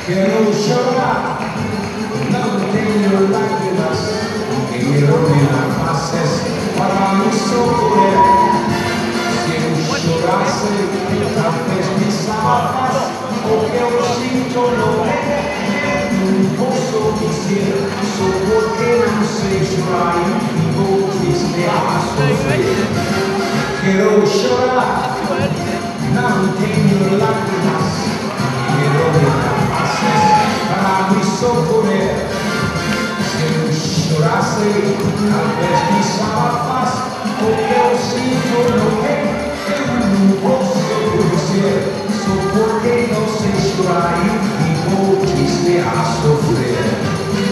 Quero chorar, não tenho lágrimas que me rodeam faces para me socorrer. Se eu chorasse, talvez me salvasse, o que eu sinto não é. Não posso dizer, só porque não sei chorar e vou triste a sofrer. Quero chorar, não tenho lágrimas que me rodeam para me socorrer. Se eu chorasse, talvez me salvasse, o que eu sinto não é. Eu não posso dizer, só porque não sei chorar e vou triste a sofrer.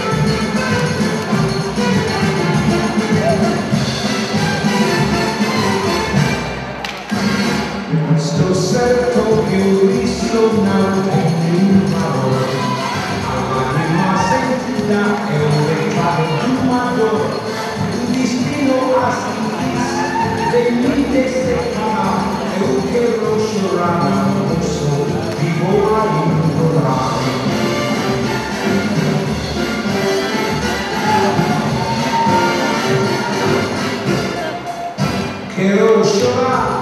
Estou certo que o isso não tem nenhum valor. A lágrima sentida é o recado de uma dor. O destino assim diz, de me decepcionar. Eu quero chorar, não posso, e vou a implorar. Quero chorar.